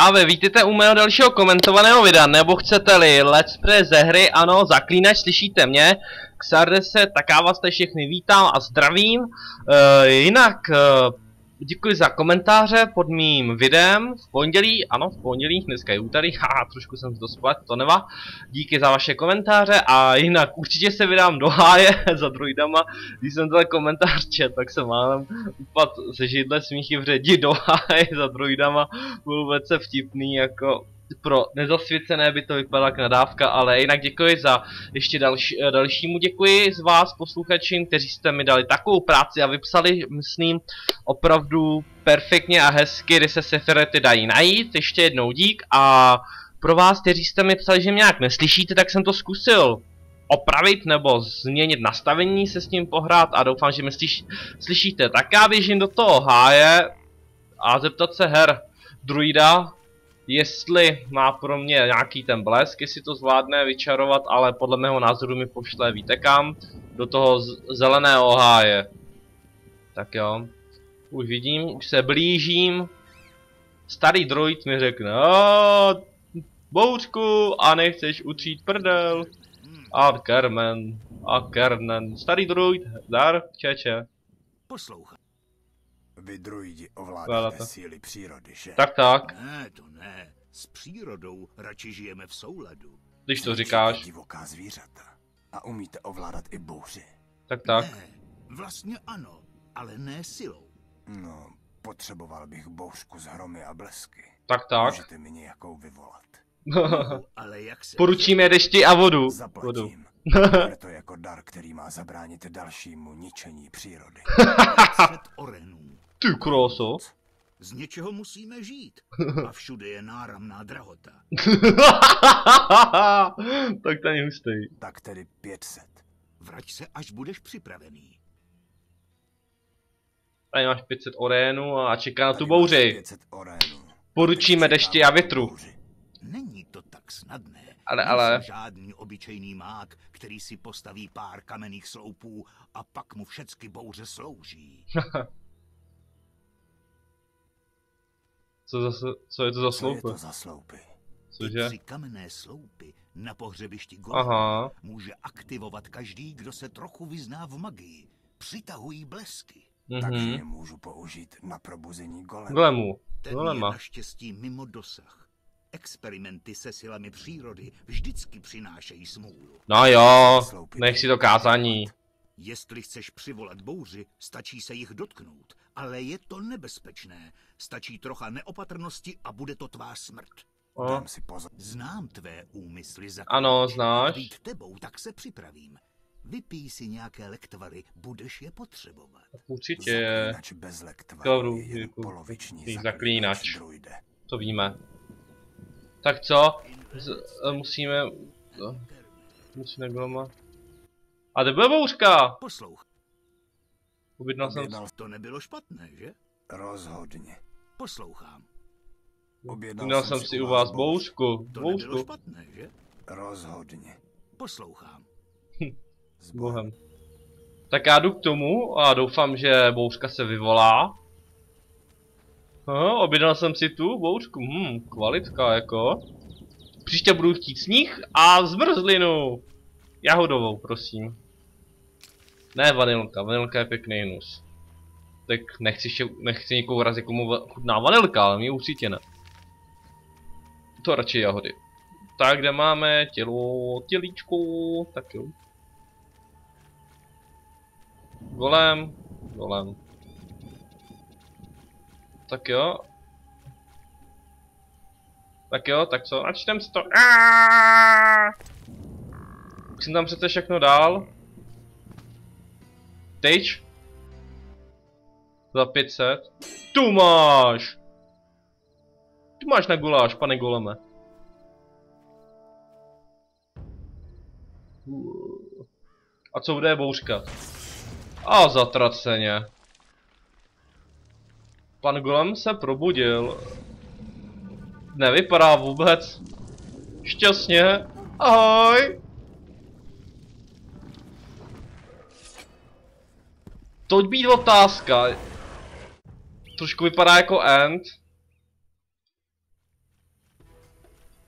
Pánové, vítejte u mého dalšího komentovaného videa, nebo chcete-li let's play ze hry, ano, Zaklínač, slyšíte mě? Xardese, tak já vás tady všechny vítám a zdravím. Děkuji za komentáře pod mým videem v pondělí, ano, v pondělí, dneska je úterý, haha, trošku jsem to splet, to nevá. Díky za vaše komentáře a jinak určitě se vydám do háje za druidama. Když jsem tenhle komentář čet, tak se mám upad ze židle smíchy v ředi do háje za druidama. Byl vůbec vtipný, jako pro nezasvěcené by to vypadala jak nadávka, ale jinak děkuji za ještě dalšímu děkuji z vás posluchačům, kteří jste mi dali takovou práci a vypsali, myslím, opravdu perfektně a hezky, kdy se seferety dají najít. Ještě jednou dík a pro vás, kteří jste mi psali, že mě nějak neslyšíte, tak jsem to zkusil opravit nebo změnit nastavení, se s tím pohrát a doufám, že mě slyšíte. Tak já běžím do toho háje a zeptat se her druida, jestli má pro mě nějaký ten blesk, jestli to zvládne vyčarovat, ale podle mého názoru mi pošle, víte kam, do toho zeleného háje. Tak jo, už vidím, už se blížím. Starý druid mi řekne, bouřku, a nechceš utřít prdel. A Kernen, starý druid, dar, čeče. Poslouchej. Vy druidi ovládáte síly přírody, že? Tak. Ne, to ne. S přírodou radši žijeme v souladu. Když to říkáš. Divoká zvířata. A umíte ovládat i bouři. Tak. Ne, vlastně ano, ale ne silou. No, potřeboval bych bouřku s hromy a blesky. Tak. Můžete mi nějakou vyvolat. Ale jak se... Poručíme dešti a vodu. Zaplatím. Je to jako dar, který má zabránit dalšímu ničení přírody. 500 orenů. Ty kráso. Z něčeho musíme žít. A všude je náramná drahota. Tak to je hustý. Tak tedy 500. Vrať se, až budeš připravený. Tady máš 500 orénů a čeká na tu bouři. 500 orénů. Poručíme dešti a větru. Není to tak snadné. Ale... Nejsem žádný obyčejný mák, který si postaví pár kamenných sloupů a pak mu všecky bouře slouží. Co je to za sloupy? Co je to za sloupy? Cože? Ty 3 kamenné sloupy na pohřebišti golema Aha. může aktivovat každý, kdo se trochu vyzná v magii. Přitahují blesky. Takže je můžu použít na probuzení golema. Golemu. Ten je naštěstí mimo dosah. Experimenty se silami přírody vždycky přinášejí smůlu. No jo, nech si to kázání. Jestli chceš přivolat bouři, stačí se jich dotknout, ale je to nebezpečné. Stačí trocha neopatrnosti a bude to tvá smrt. Dám si pozor. Znám tvé úmysly, Ano, znáš. Být tebou, tak se připravím. Vypij si nějaké lektvary, budeš je potřebovat. Určitě. Zaklínač bez lektvarů je jen poloviční zaklínač. Druide. To víme. Tak co? Musíme golema. A to byla bouřka! Poslouchej. Objednal jsem... To nebylo špatné, že? Rozhodně. Poslouchám. Objednal jsem si u vás bouřku. To nebylo špatné, že? Rozhodně. Poslouchám. S bohem. Tak já jdu k tomu a doufám, že bouřka se vyvolá. Aha, objednal jsem si tu bouřku. Kvalitka jako. Příště budu chtít sníh a zmrzlinu. Jahodovou, prosím. Ne vanilka, vanilka je pěkný hnus. Tak nechci nikoho urazit, komu chutná vanilka, ale mi určitě ne. To radši jahody. Tak, kde máme tělíčko, tak jo. Golem. Tak jo. Tak co? Načtem si to. Už jsem tam přece všechno dál. Teď. Za 500. Tu máš na guláš, pane goleme. A co bude bouřka? A zatraceně. Pan golem se probudil. Nevypadá vůbec šťastně. Ahoj. Toť být otázka. Trošku vypadá jako End.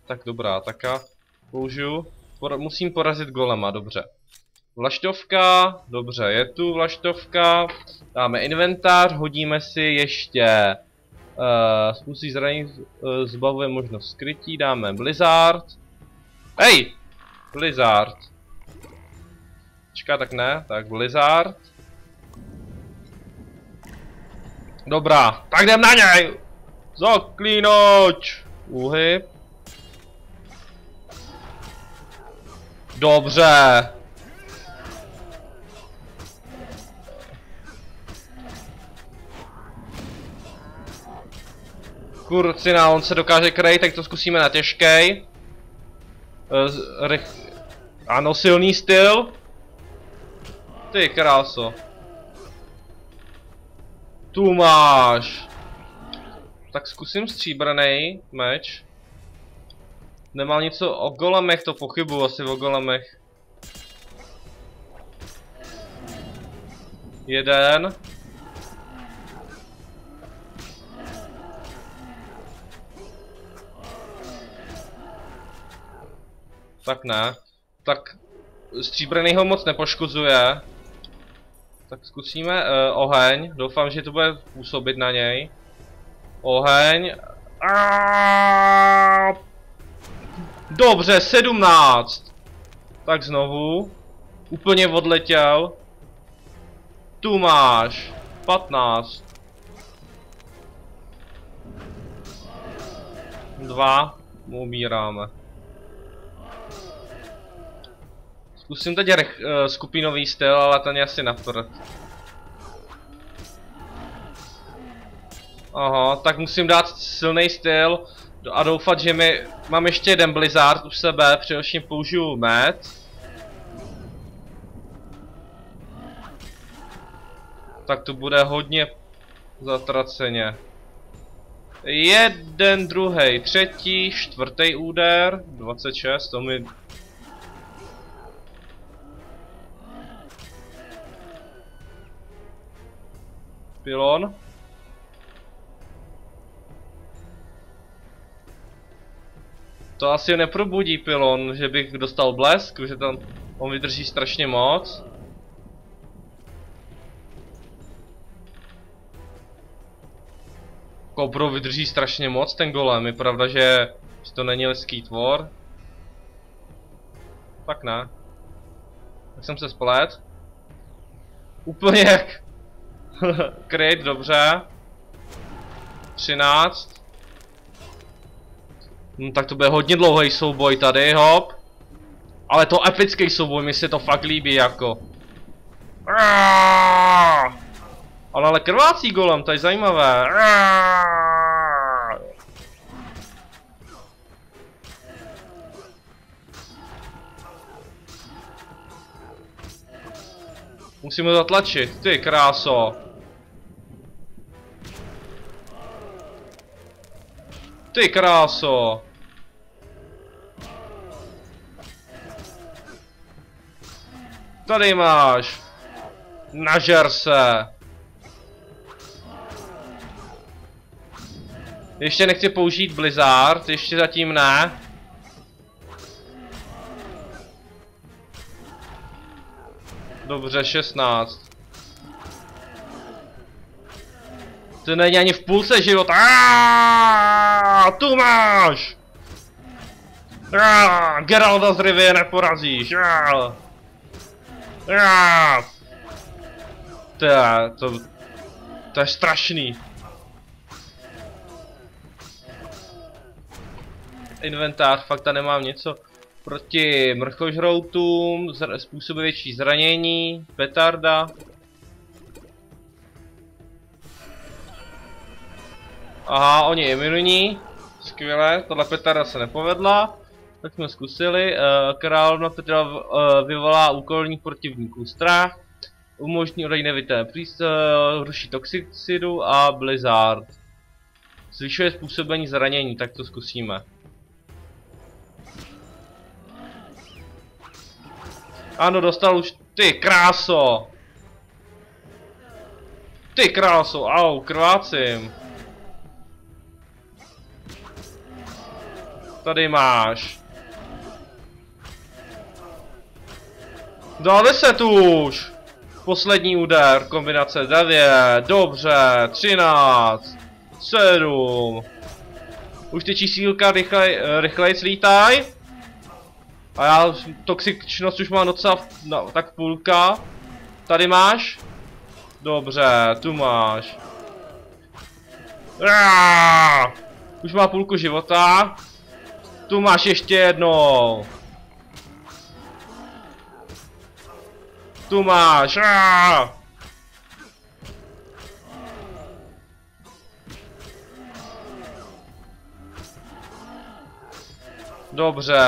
Tak dobrá, tak já použiju. Musím porazit golema, dobře. Vlaštovka, dobře, je tu vlaštovka. Dáme inventář, hodíme si ještě způsob zranění, zbavuje možnost skrytí, dáme Blizzard. Hej! Blizzard. Počká, tak ne, tak Blizzard. Dobrá, tak jdem na něj! Zaklínoč! Úhyb. Dobře. Kurcina, on se dokáže krejt, tak to zkusíme na těžkej. Ano, silný styl. Ty kráso. Tu máš. Tak zkusím stříbrnej meč. Nemá něco o golemech, to pochybuju asi o golemech. Jeden. Tak ne. Tak stříbrný ho moc nepoškozuje. Tak zkusíme oheň. Doufám, že to bude působit na něj. Oheň. Dobře, 17. Tak znovu. Úplně odletěl. Tu máš. 15. 2. Umíráme. Zkusím teď skupinový styl, ale ten je asi na prd. Aha, tak musím dát silný styl a doufat, že mám ještě jeden Blizzard u sebe, především použiju med. Tak to bude hodně zatraceně. Jeden, druhý, třetí, čtvrtý úder, 26, to mi... Pylon. To asi neprobudí pylon, že bych dostal blesk, že tam on vydrží strašně moc. Kobro vydrží strašně moc ten golem, je pravda, že to není lidský tvor. Tak ne. Tak jsem se splet. Úplně jak... Kryt, dobře. 13. Tak to bude hodně dlouhý souboj tady, hop. Ale to epický souboj, mi se to fakt líbí jako. Ale krvácí golem, to je zajímavé. Musíme zatlačit, ty kráso. Ty kráso. Tady máš. Nažer se. Ještě nechci použít Blizzard, ještě zatím ne. Dobře, 16. To není ani v půlce života. Tu máš! Geralda z Rivie neporazíš. To je strašný. Inventář, fakt tady nemám něco. Proti mrchožroutům, způsobuje větší zranění, petarda. Aha, oni je imunní. Skvěle, tohle petarda se nepovedla. Tak jsme zkusili. Královna Petra vyvolá úkolník protivníků strach. Umožní odejít nevité ruší toxicidu a Blizzard. Zvyšuje způsobení zranění, tak to zkusíme. Ano, dostal už, ty kráso! Ty kráso, au, krvácím. Tady máš. Dal 10 už. Poslední úder, kombinace 9, dobře, 13, 7. Už ty čísílka rychleji lítaj. A já toxičnost už mám docela tak půlka. Tady máš. Dobře, tu máš. Už má půlku života. Tu máš ještě jednou. Tu máš. Dobře.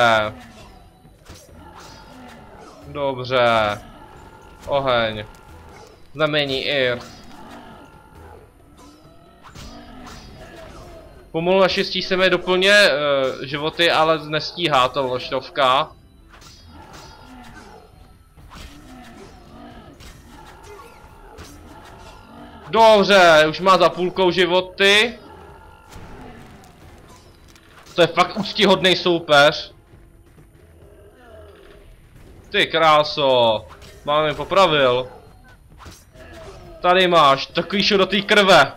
Dobře. Oheň. Znamení Ir. Pomalu naštěstí se mi doplně životy, ale nestíhá to vložtovka. Dobře, už má za půlkou životy. To je fakt úctyhodný soupeř. Ty kráso, máme popravil. Tady máš, takový šel do té krve.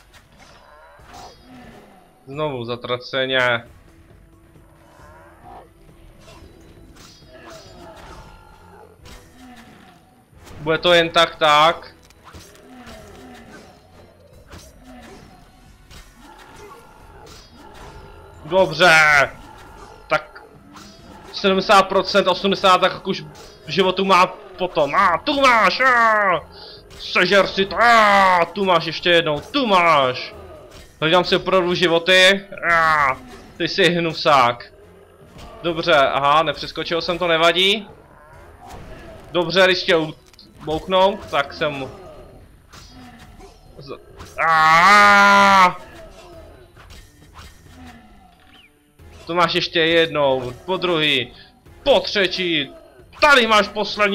Znovu zatraceně. Bude to jen tak. Dobře. Tak 70%, 80% tak už životu má potom. Tu máš. Sežer si to. Tu máš ještě jednou. Tu máš. Hledám si opravdu životy. Ty jsi hnusák. Dobře, aha, nepřeskočil jsem to, nevadí. Dobře, když chtěl bouknout, tak jsem... To máš ještě jednou, po druhý, po třetí. Tady máš poslední.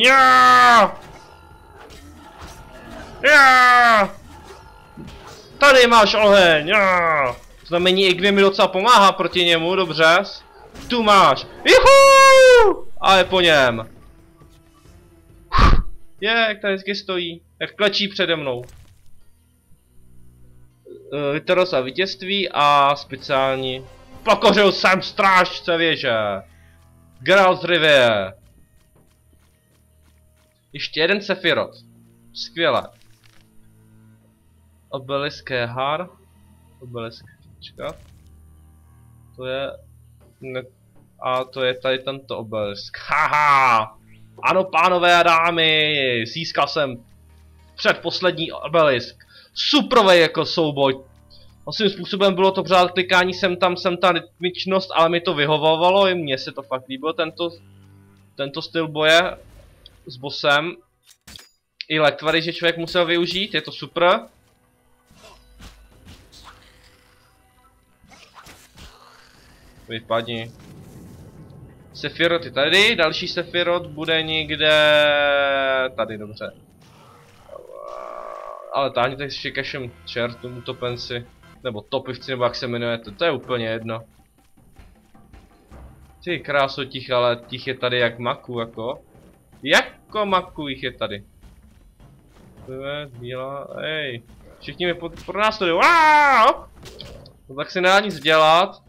Tady máš oheň. Znamení Igvy mi docela pomáhá proti němu, dobře. Tu máš. Juhu! A je po něm. Jak tady vždycky stojí. Jak klečí přede mnou. Vyteros a vítězství a speciální. Pokořil jsem strážce věže. Geralt z Rivie. Ještě jeden Sephiroth. Skvěle. Obelisk Har. Obelisk. Počkat. To je... Ne, a to je tady tento obelisk. Haha! Ano, pánové a dámy, získal jsem předposlední obelisk. Suprovej jako souboj. Svým způsobem bylo to pořád klikání sem tam rytmičnost, ale mi to vyhovovalo, i mně se to fakt líbilo, tento styl boje s bossem. I lektvary, že člověk musel využít, je to super. Vypadni. Sephiroth je tady, další Sephiroth bude někde... tady, dobře. Ale táhněte ještě kašem čertům utopenci. Nebo topivci, nebo jak se jmenujete, to je úplně jedno. Ty kráso těch, ale těch je tady jak maku, jako. Jako maku jich je tady. Bílá, ej. Všichni mi pro nás tady. No tak se nedá nic dělat.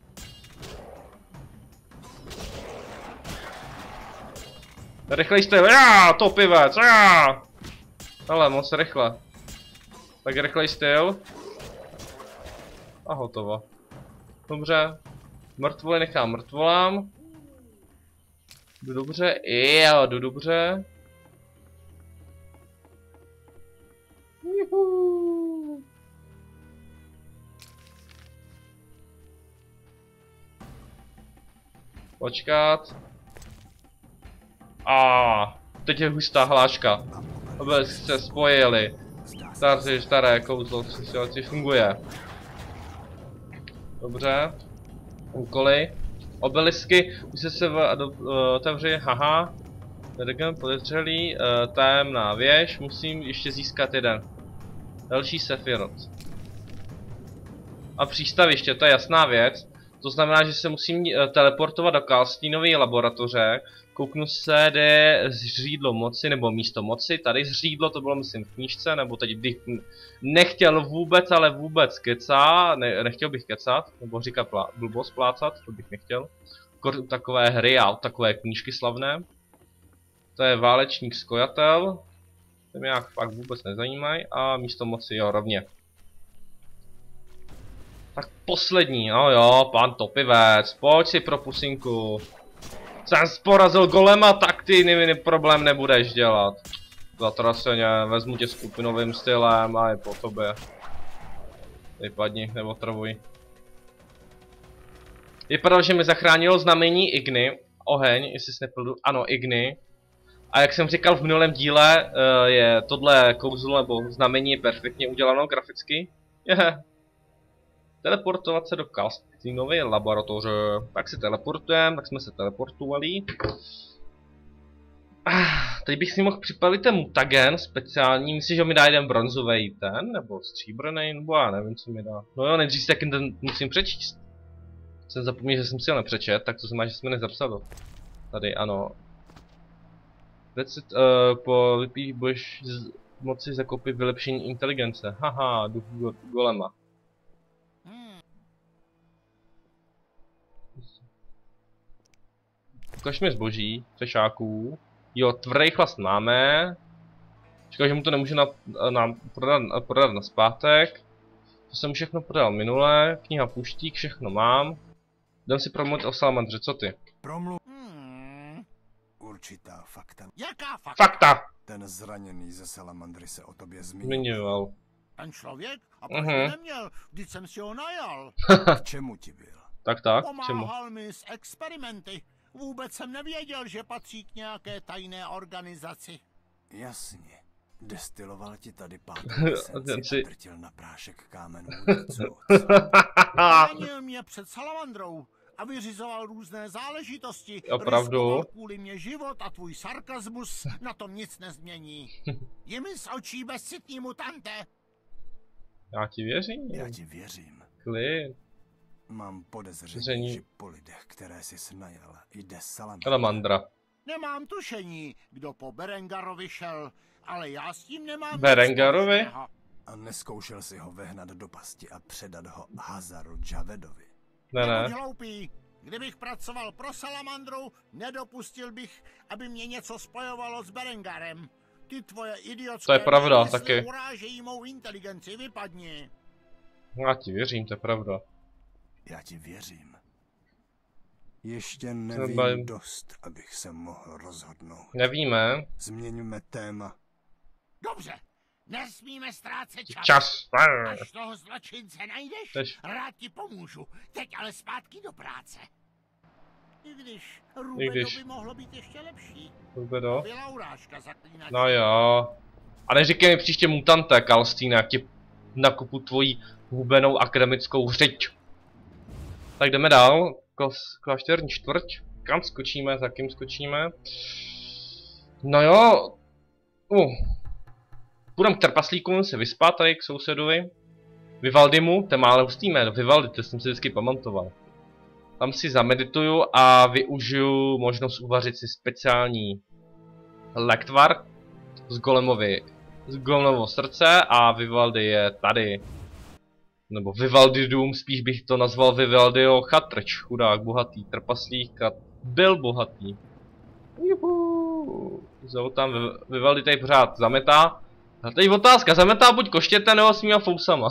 Rychlej styl, topivec, ale moc rychle. Tak rychlej styl. A hotovo. Dobře. Mrtvoly nechám mrtvolám. Jdu dobře, jo, jdu dobře. Juhu. Počkat. Teď je hustá hláška. Aby se spojili. Staré kouzlo si funguje. Dobře. Úkoly. Obelisky. Už se otevřeli. Haha. Dragon podezřelý. Tajemná věž. Musím ještě získat jeden. Další Sephiroth. A přístaviště, to je jasná věc. To znamená, že se musím teleportovat do Kalstínové laboratoře. Kouknu se, kde zřídlo moci, nebo místo moci. Tady zřídlo, to bylo myslím v knížce, nebo teď bych nechtěl vůbec, ale vůbec kecat. Nechtěl bych kecat, nebo říkat blbost plácat, to bych nechtěl. Takové hry a takové knížky slavné. To je válečník skojatel. To mě nějak fakt vůbec nezajímají. A místo moci, jo, rovně. Tak poslední, no jo, pan Topivec, pojď si pro pusinku. Jsem porazil golema, tak ty problém nebudeš dělat. Zatraceně, vezmu tě skupinovým stylem a je po tobě. Vypadni, nebo trvuj. Vypadalo, že mi zachránilo znamení Igny. Oheň, jestli si nepletu, ano, Igny. A jak jsem říkal v minulém díle, je tohle kouzlo nebo znamení perfektně uděláno graficky. Teleportovat se do Kalstínové laboratoře. Tak se teleportujeme, tak jsme se teleportovali. Teď bych si mohl připravit ten mutagen speciální. Myslím, že mi dá jeden bronzový ten, nebo stříbrný, nebo já nevím, co mi dá. No jo, nejdřív si taky ten musím přečíst. Jsem zapomněl, že jsem si ho nepřečet, tak to znamená, že jsme nezapsali. Tady, ano. Po vypích budeš moci zakopit vylepšení inteligence. Haha, duch golema. Ukaž mi zboží, fešáků. Jo, tvrdý chlast máme. Říkal, že mu to nemůžu prodat na zpátek. To jsem všechno prodal minule. Kniha Puštík, všechno mám. Jdem si promluvit o salamandře, co ty? Promluv. Určitá fakta. Jaká fakta? Fakta! Ten zraněný ze salamandry se o tobě zmínil. Zmiňoval. Ten člověk? A proč by neměl? Vždyť jsem si ho najal. K čemu ti byl? Tak, čemu? Pomáhal mi s experimenty. Vůbec jsem nevěděl, že patří k nějaké tajné organizaci. Jasně. Destiloval ti tady pátou Ten esenci si- a drtil na prášek kámen mudrců. Chránil mě před salamandrou a vyřizoval různé záležitosti. Opravdu? Riskoval kvůli mě život a tvůj sarkazmus na tom nic nezmění. Je mi z očí bezcitní mutante. Já ti věřím. Já ti věřím. Klid. Mám podezření, Zření. že po lidech, které jsi snajal, jde Salamandra. Nemám tušení, kdo po Berengarovi šel, ale já s tím nemám Berengarovi? nic společného. A neskoušel si ho vehnat do pasti a předat ho Hazaru Javedovi. Ne, Nebuď ne. hloupý. Kdybych pracoval pro salamandru, nedopustil bych, aby mě něco spojovalo s Berengarem. Ty tvoje idiotské To je pravda, výmysly taky. urážejí mou inteligenci, vypadni. Já ti věřím, to je pravda. Já ti věřím. Ještě Třeba- nevím dost, abych se mohl rozhodnout. Nevíme. Změňme téma. Dobře, nesmíme ztrácet čas. Čas. Až toho zločince najdeš, Tež. rád ti pomůžu. Teď ale zpátky do práce. I když I Rubedo když. by mohlo být ještě lepší. Rubedo. Byla urážka zaklínače. No jo. A neříkej mi příště mutante, Kalstína, jak ti nakupu tvojí hubenou akademickou řeč. Tak jdeme dál. Klášterní čtvrť. Kam skočíme, za kým skočíme? No jo. Půjdem k trpaslíkům se vyspat tady k sousedovi. Vivaldimu, ten má ale hustý jméno. Vivaldi, to jsem si vždycky pamatoval. Tam si zamedituju a využiju možnost uvařit si speciální lektvar z Golemovo srdce a Vivaldi je tady. Nebo Vivaldi dům, spíš bych to nazval Vivaldiho chatrč, chudák, bohatý trpaslík a byl bohatý. Juhu. Znovu tam Vivaldi tady pořád zametá. A teď otázka, zametá buď koštěte nebo svýma fousama.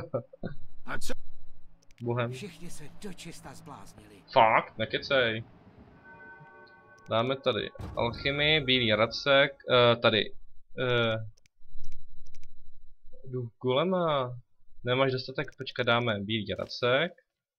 A co? Bohem. Všichni se dočista zbláznili. Fakt, nekecej. Dáme tady alchymii, bílý racek, tady. Duch golema. Nemáš dostatek, počkat, dáme bílý racek.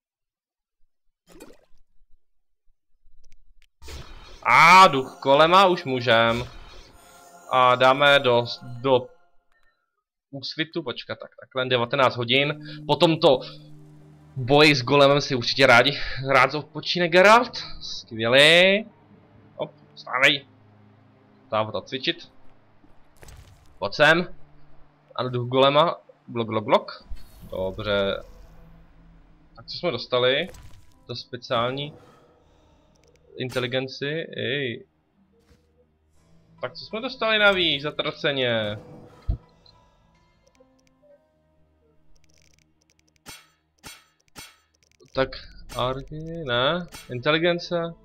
A duch golema už můžem. A dáme do úsvitu, počkat, takhle 19 hodin. Potom to boj s golemem si určitě rád odpočíne Geralt. Skvělý. Hop, stávej. Stávat a cvičit. Pojď sem. Ano, duch golema. Blok. Dobře. Tak co jsme dostali? To speciální inteligenci, ej. Tak co jsme dostali navíc, zatraceně? Tak, argy, ne? Inteligence?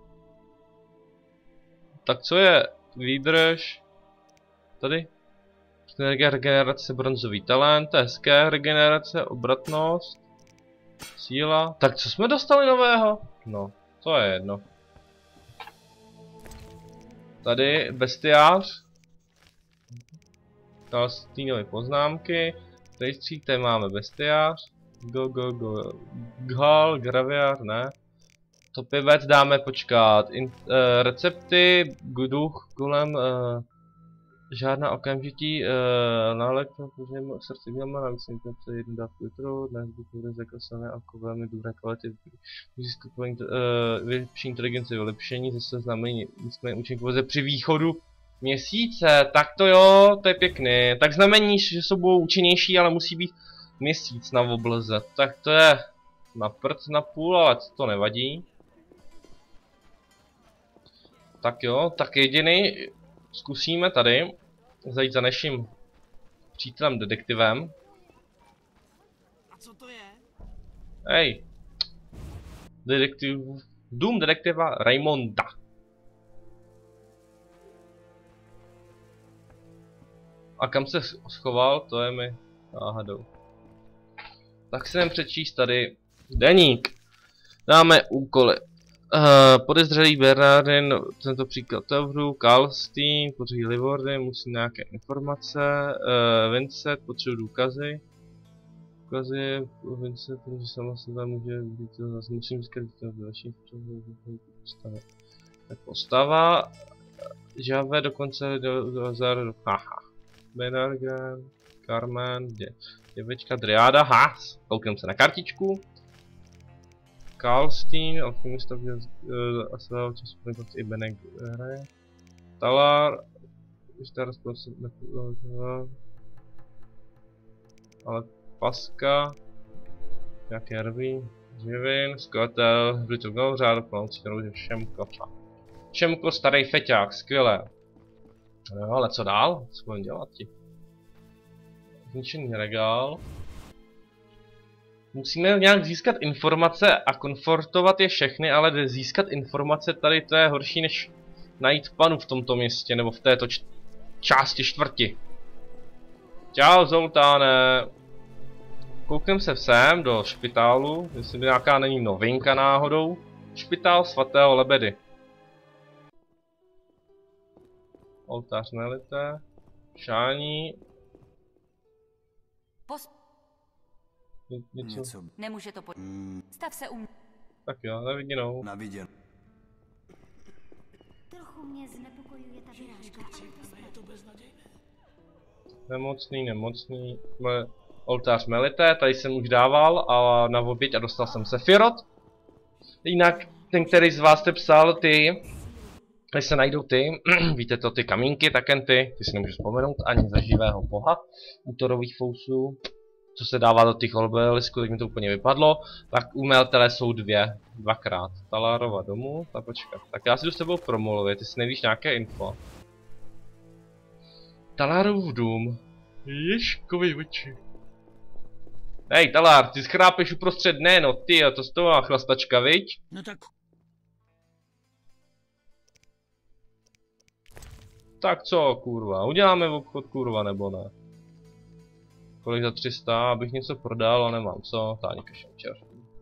Tak co je? Výdrž? Tady? Energie, regenerace, bronzový talent, hezké, regenerace, obratnost, síla. Tak co jsme dostali nového? No, to je jedno. Tady bestiář. Dalstínové poznámky. Rejstřík, tady máme bestiář. Ghal, graviár, ne. Topivec dáme počkat. Recepty, duch, golem, žádná okamžití, nálek, protože srdce dělá navíc infekce, jednu dávku litru, dnes bude zaklasané jako velmi dobré kvality. Získávání vylepšení inteligence, vylepšení, zase znamená nicméně účinky pouze při východu měsíce, tak to jo, to je pěkný. Tak znamení, že jsou budou účinnější, ale musí být měsíc na obleze. Tak to je na prd na půl, ale to nevadí. Tak jo, tak jediný. Zkusíme tady zajít za naším přítelem detektivem. A co to je? Hej. Dům detektiva Raymonda. A kam se schoval, to je mi náhodou. Tak si jdem přečíst tady deník. Dáme úkoly. Podezřelý Bernardin, tento příklad otevřu, Karlstein, potřebují Livordy, musí nějaké informace, Vincent, potřebují důkazy. Vincent, protože sama sebe může být, zase musím získat další postavy. Tak postava, Jave dokonce do haha. Bernardin, Carmen, děvečka, Driáda, kouknem se na kartičku. Karlstein, alchemista, a svého času i Benek hraje. Talar, ale Paska, nějaké rví, Živin, Skotel, Hřbitov řádu, planoucí krouže, Šemko, starý feťák, skvělé. No, ale co dál? Co budeme dělat ti? Zničený regál. Musíme nějak získat informace a konfortovat je všechny, ale získat informace tady to je horší než najít panu v tomto městě, nebo v této části čtvrti. Čau Zoltáne. Kouknem se sem do špitálu, jestli nějaká není novinka náhodou. Špitál svatého Lebedy. Oltář nelité. Šání. Něco. Nemůže to Stav se Tak jo, na viděnou. Na viděnou. Trochu mě znepokojuje ta vyrážka. Nemocný. Oltář melité, tady jsem už dával a na oběť a dostal jsem Sefirot. Jinak ten, který z vás jste psal, když se najdou ty, víte to, ty kamínky, taken ty si nemůžu vzpomenout ani za živého boha, útorových fousů, co se dává do těch obelisků, tak mi to úplně vypadlo, tak u Meltele jsou dvakrát. Talárova domů, tak počkat. Tak já si jdu s tebou promluvit, ty si nevíš nějaké info. Talárův dům. Ježkovi oči. Hej, Talár, ty schrápeš uprostřed dne, no ty, to z toho chlastačka, viď? No tak Tak co, kurva, uděláme obchod, kurva, nebo ne? Kolik za 300, abych něco prodal, ale nemám co, táni kašemčer.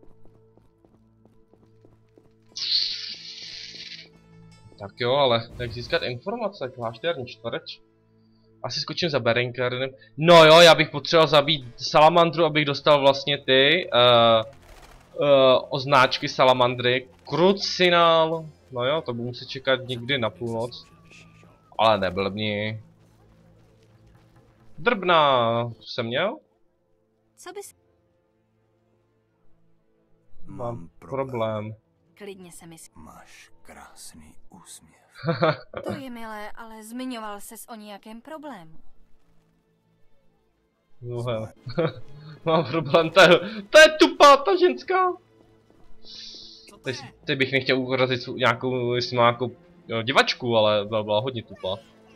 Tak jo, ale jak získat informace, klášterní čtvrť? Asi skočím za Berenkarinem. No jo, já bych potřeboval zabít salamandru, abych dostal vlastně ty označky salamandry. Krucinál. No jo, to budu muset čekat někdy na půlnoc. Ale neblbni. Drbna jsem měl? Co bys... Mám problém. Klidně se myslí. Máš krásný úsměv. To je milé, ale zmiňoval ses o nějakém problému. No hele. Mám problém, to je tupá ta ženská. Teď bych nechtěl urazit nějakou, jestli má nějakou divačku, ale byla hodně tupá.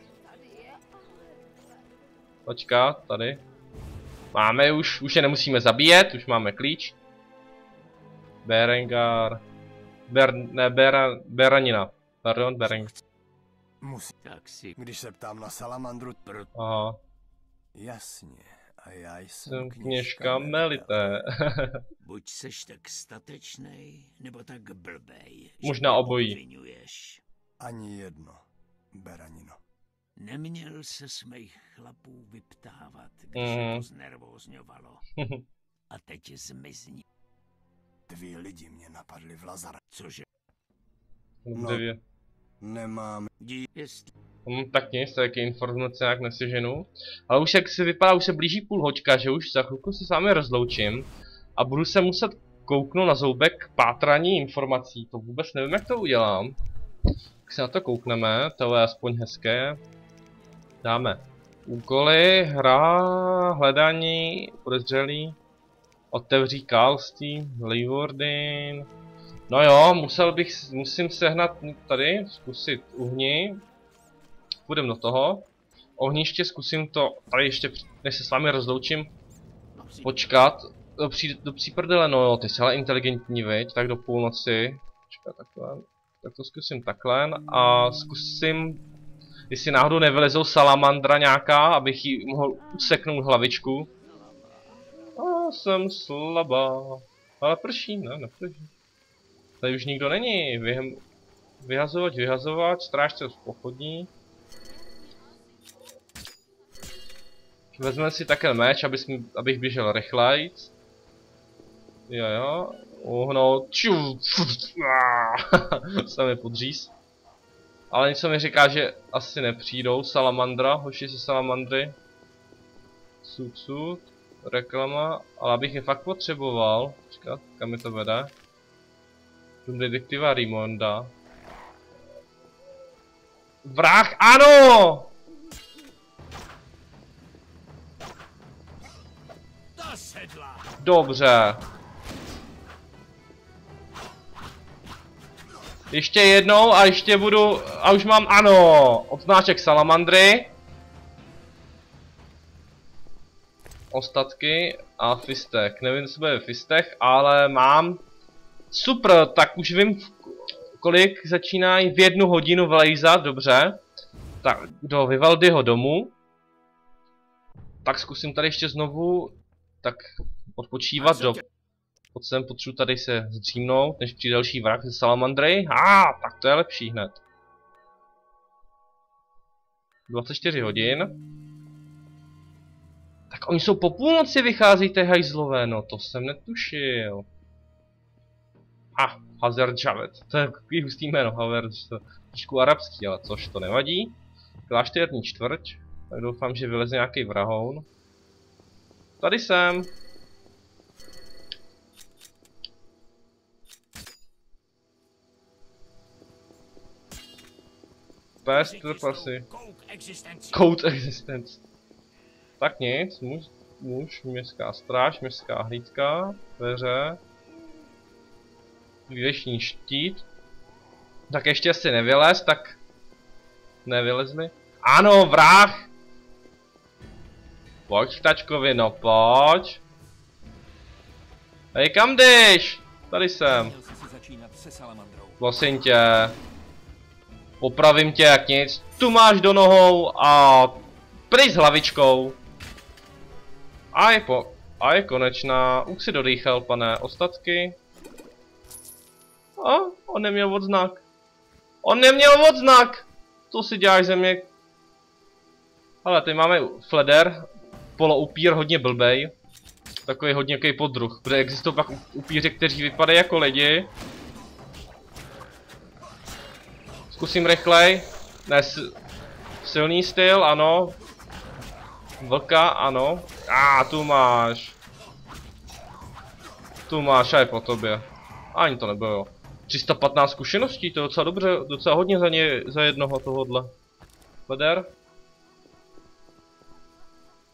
Počkat, tady. Máme už je nemusíme zabíjet, už máme klíč. Berengar. Beranina. Pardon, Bereng. Musí. Tak si Když se ptám na salamandru, Aha. jasně. A já Jsem jsem kněžka Melité. buď seš tak statečnej, nebo tak blbej. že Možná mě obojí. obviňuješ. Ani jedno, Beranino. Neměl se s mých chlapů vyptávat, když Mhm. se to znervózňovalo. A teď zmizni. 2 lidi mě napadli v Lazare. Cože? No. 9. Nemám. Jestli Tak nic, taky informace nějak neseženu. Ale už jak se vypadá, už se blíží půl hoďka, že už za chvilku se s vámi rozloučím. A budu se muset kouknout na zoubek pátraní informací. To vůbec nevím, jak to udělám. Tak se na to koukneme, to je aspoň hezké. Dáme úkoly, hra, hledání, podezřelý, otevří Kalstý, Leewardin. No jo, musím sehnat tady, zkusit uhni. Půjdem do toho. Ohniště zkusím to tady ještě, než se s vámi rozloučím, počkat. Do příprdele, no jo, ty jsi ale inteligentní, viď? Tak do půlnoci. Počkat, takhle. Tak to zkusím takhle a zkusím, jestli náhodou nevylezou salamandra nějaká, abych jí mohl useknout hlavičku. A jsem slabá. Ale prší, ne, neprší. Tady už nikdo není. Vyhazovat, strážce z pochodní. Vezmeme si také meč, abych běžel rychlejc. Jo. Uhnout. Se mi podříz. Ale něco mi říká, že asi nepřijdou. Salamandra, hoši si salamandry. Sud, reklama. Ale abych je fakt potřeboval. Počkat, kam mi to vede? Dům detektiva Rimonda. Vrah, ano! ta sedla. Dobře. Ještě jednou a ještě budu... A už mám, ano, odznáček salamandry. Ostatky a fistek. Nevím, co bude v fistech, ale mám... Super, tak už vím, kolik začínají v 1 hodinu vlejzat, dobře. Tak, do Vivaldiho domu. Tak zkusím tady ještě znovu, tak odpočívat do... Pod sem potřebuji tady se zdřímnout, než přijde další vrah ze salamandry. Tak to je lepší hned. 24 hodin. Tak oni jsou po půlnoci vychází, ty hajzlové, no to jsem netušil. Hazard Javed, to je takový hustý jméno, Hazard, trošku arabský, ale což to nevadí. Klášterní čtvrť, tak doufám, že vyleze nějaký vrahoun. Tady jsem. Pest trpasy. Code Existence. Tak nic, muž, městská stráž, městská hlídka, dveře. Vývěšní štít. Tak ještě asi nevylez, tak... Nevylezli. Ano, vrah! Pojď, tačkovi, no pojď. Hej, kam jdeš? Tady jsem. Prosím tě. Popravím tě jak nic. Tu máš do nohou a... Pryč s hlavičkou. A je konečná. Už si dodýchal, pane. Ostatky. On neměl odznak. On neměl odznak! Co si děláš ze mě? Ale tady máme Fleder. Poloupír, hodně blbej. Takový hodně jaký podruh. Protože existují pak upíři, kteří vypadají jako lidi. Zkusím rychlej. Ne, silný styl, ano. Vlka, ano. Tu máš. Tu máš, a je po tobě. Ani to nebylo. 315 zkušeností, to je docela dobře, docela hodně za jednoho tohodle. Fleder.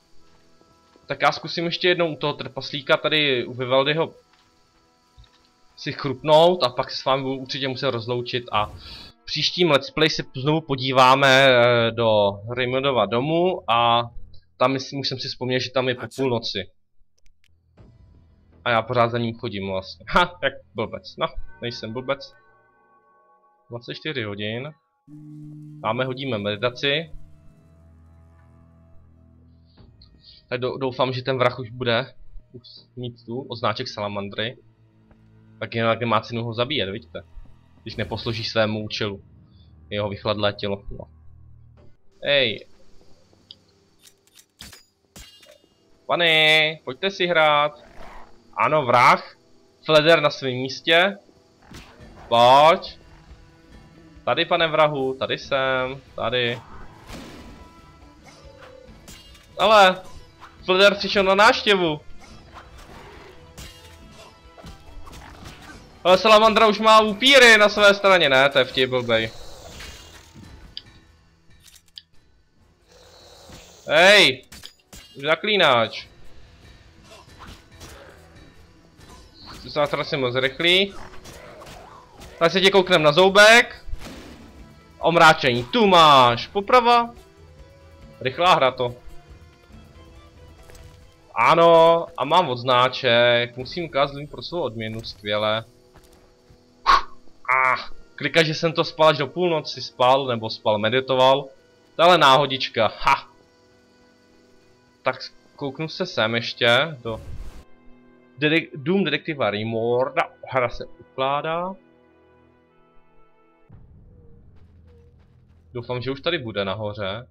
Tak já zkusím ještě jednou u toho trpaslíka tady u Vivaldiho si chrupnout a pak se s vámi budu určitě muset rozloučit a v příštím let's play se znovu podíváme do Raymondova domu a tam myslím, už jsem si vzpomněl, že tam je po půlnoci. A já pořád za ním chodím vlastně. Ha, jak blbec. No, nejsem blbec. 24 hodin. Máme, hodíme meditaci. Tak doufám, že ten vrah už bude mít tu odznáček salamandry. Tak jinak nemá cenu ho zabíjet, vidíte? Když neposlouží svému účelu. Jeho vychladlé tělo. No. Hej. Pane, pojďte si hrát. Ano, vrah. Fleder na svém místě. Pojď. Tady, pane vrahu, tady jsem, tady. Ale Fleder přišel na návštěvu. Ale salamandra už má upíry na své straně, ne, to je vtip blbej. Hej, zaklínač. Ty se nás moc rychlý. Tak se tě kouknem na zoubek. Omráčení, tu máš, poprava. Rychlá hra to. Ano, a mám odznáček, musím kázat pro svou odměnu, skvěle. Klika, že jsem to spal až do půlnoci, spal, nebo spal, meditoval. Tahle náhodička, ha. Tak kouknu se sem ještě, do Dům detektiva Raymonda, hra se ukládá. Doufám, že už tady bude nahoře.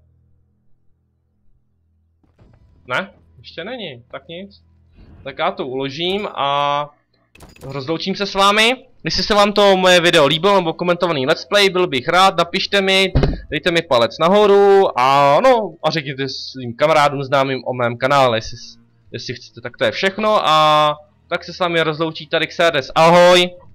Ne? Ještě není, tak nic. Tak já to uložím a rozloučím se s vámi. Jestli se vám to moje video líbilo nebo komentovaný let's play, byl bych rád, napište mi, dejte mi palec nahoru a no, a řekněte svým kamarádům známým o mém kanále, jestli chcete, tak to je všechno a tak se s vámi rozloučí tady Xerdes, ahoj!